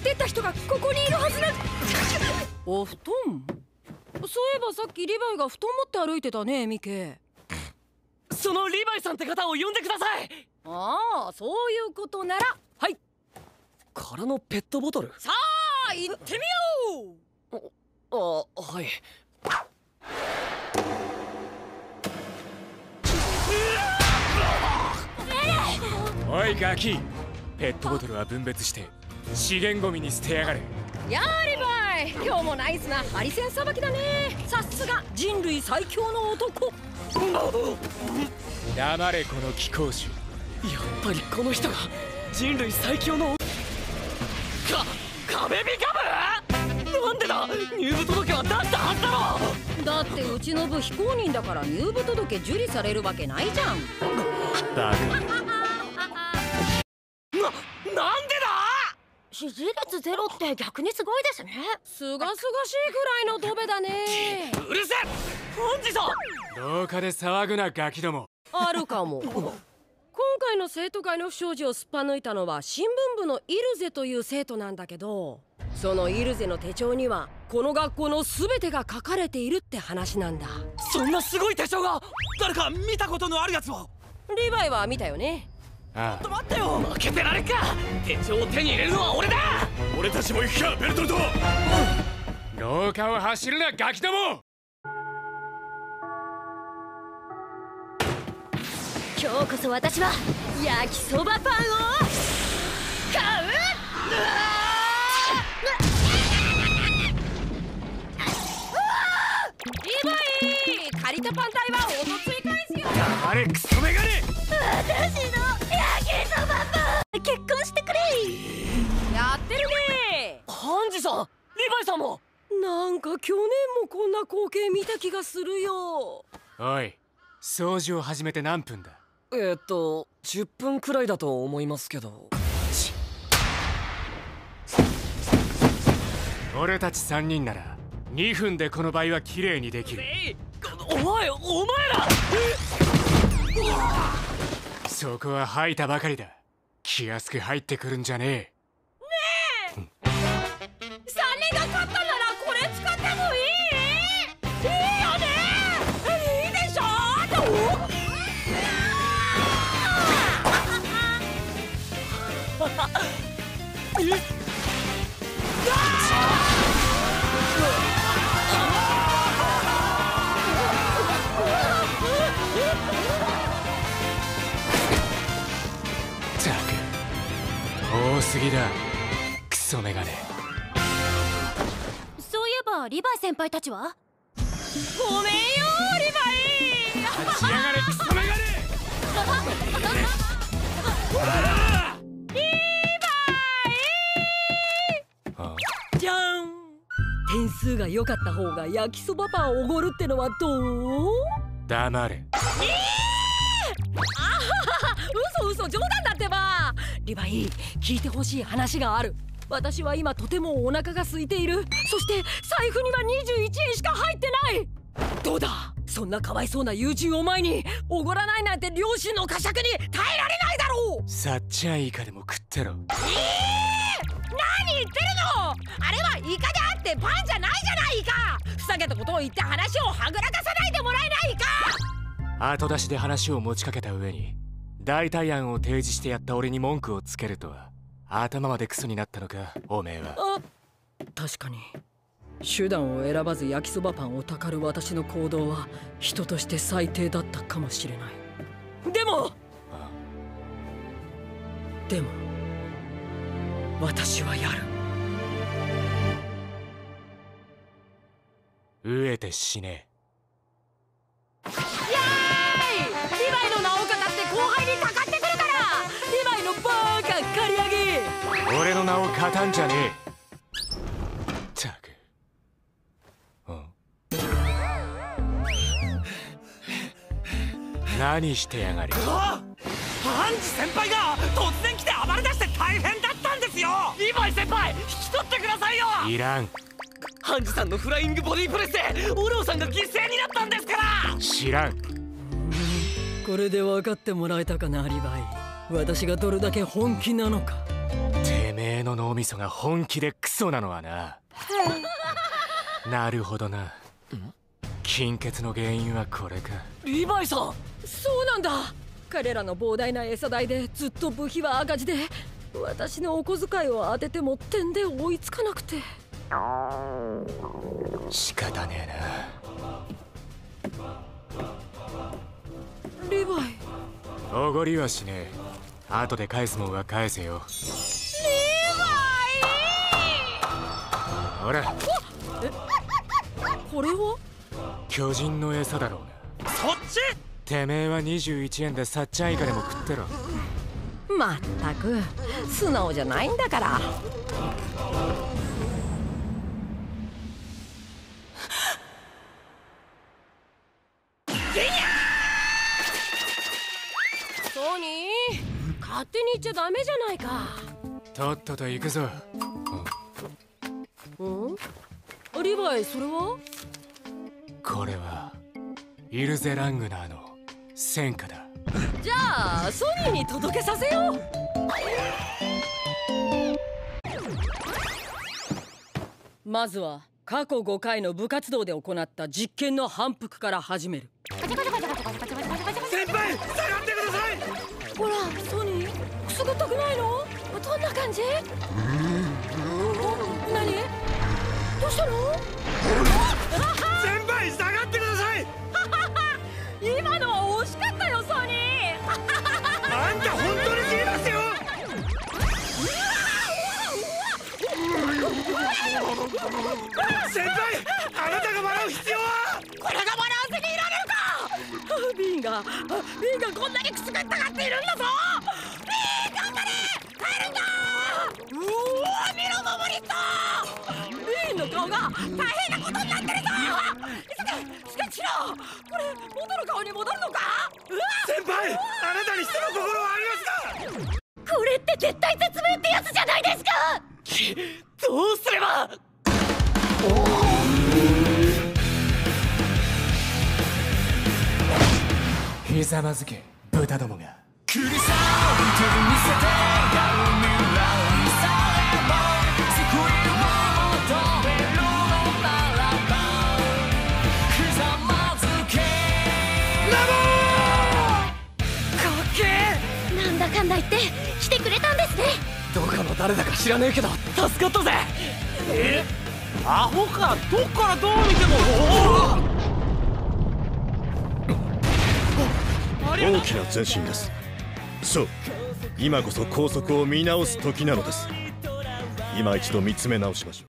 ってった人がここにいるはずなんだ。お布団？そういえばさっきリヴァイが布団持って歩いてたね、ミケ。 そのリヴァイさんって方を呼んでください。 ああ、そういうことなら。 はい。空のペットボトル。 さあ行ってみよう。 はい。 おいガキ、ペットボトルは分別して資源ゴミに捨てやがれ。 やあリヴァイ、今日もナイスなハリセンさばきだね。さすが人類最強の男。 黙れこの貴公子。 やっぱりこの人が人類最強の壁ビカム。なんでだ。入部届は出したはずだろ。 だってうちの部非公認だから入部届受理されるわけないじゃん。 バカ。 なんでだ。 支持率ゼロって逆にすごいですね。 すがすがしいくらいのドベだね。 うるせえ。本日さ廊下で騒ぐなガキども。 あるかも。今回の生徒会の不祥事をすっぱ抜いたのは新聞部のイルゼという生徒なんだけど、そのイルゼの手帳にはこの学校の全てが書かれているって話なんだ。 そんなすごい手帳が。誰か見たことのあるやつは。 リヴァイは見たよね。 ああ、 待ってよ。負けてられっか。手帳を手に入れるのは俺だ。 俺たちも行くかベルトルト。廊下を走るなガキども。 今日こそ私は焼きそばパンを買う。 リヴァイ、借りたパン代はおとつい返すよ。 あれクソメガネ。 私の焼きそばパン結婚してくれ。 やってるね。 ハンジさん、リヴァイさんも。 なんか去年もこんな光景見た気がするよ。 おい、掃除を始めて何分だ。 10分くらいだと思いますけど。 俺たち3人なら2分でこの場合は綺麗にできる。 お前ら。 そこは吐いたばかりだ。気安く入ってくるんじゃねえ。 3人が勝ったならこれ使ってもいい？いいよね。いいでしょ。 ったく多すぎだクソメガネ。 そういえばリヴァイ先輩たちは。 ごめんよリヴァイ。 立ち上がれクソメガネ。 じゃん。点数が良かった方が焼きそばパンをおごるってのはどう？ 黙れ。 嘘冗談だってば。リヴァイ、聞いてほしい話がある。私は今とてもお腹が空いている。そして財布には21円しか入ってない。どうだ、そんなかわいそうな友人を前におごらないなんて両親の呵責に耐えられないだろう。 さっちゃんイカでも食ってろ。 何言ってるの。あれはイカであってパンじゃないじゃないか。ふざけたことを言って話をはぐらかさないでもらえないか。 後出しで話を持ちかけた上に代替案を提示してやった俺に文句をつけるとは頭までクソになったのかおめえは。 確かに手段を選ばず焼きそばパンをたかる私の行動は人として最低だったかもしれない。でも私はやる。 飢えて死ね。 イエーイ。リヴァイの名をかたって後輩にたかってくるから。リヴァイのバーカ刈り上げ。 俺の名をかたんじゃねえ。ったく。何してやがる。 ハンジ先輩が突然来て暴れ出して大変だったんですよ。リヴァイ先輩引き取ってくださいよ。 いらん。 ハンジさんのフライングボディプレスでオレオさんが犠牲になったんですから。 知らん。 これで分かってもらえたかなリヴァイ。私がどれだけ本気なのか。 ててめえの脳みそが本気でクソなのはな。なるほどな。金欠の原因はこれか。 リヴァイさん、 そうなんだ。彼らの膨大な餌代でずっと部費は赤字で、私のお小遣いを当てても点で追いつかなくて。 仕方ねえな。リヴァイ、 おごりはしねえ。後で返すもんは返せよ。 リヴァイ。 ほら、 これは巨人の餌だろうが。 そっち。 てめえは21円でさっちゃんイカでも食ってろ。 まったく素直じゃないんだから。ソニー、勝手に行っちゃダメじゃないか。 とっとと行くぞ。 リヴァイ、それは？ これはイルゼ・ラングナーの戦果だ。 じゃあソニーに届けさせよう。まずは過去5回の部活動で行った実験の反復から始める。 先輩、下がってください。 ほらソニー、くすぐったくないの？どんな感じ？何？どうしたの？ 先輩、下がってください。 今のは惜しかったよソニー。 あんた本当に死にますよ。先輩、あなたが笑う必要は。 これが笑わせにいられるか。ビンがこんなにくすぐったがっているんだぞ。ビン、頑張れ、帰るんだ。うわ、見ろモモリット。ビンの顔が大変なことになってるぞ。急げしろ。これ元の顔に戻るのか。 先輩、あなたに人の心はありますか。 これって絶対絶命ってやつじゃないですか。 どうすれば。 ひざまずけ豚どもが。 クリサー見てみせてやる未来さえも救いを求めるのならばひざまずけラボー。かっけー。 なんだかんだ言って来てくれたんですね。 どこの誰だか知らねえけど助かったぜ。アホか。どっからどう見ても。 大きな前進です。そう、今こそ校則を見直す時なのです。今一度見つめ直しましょう。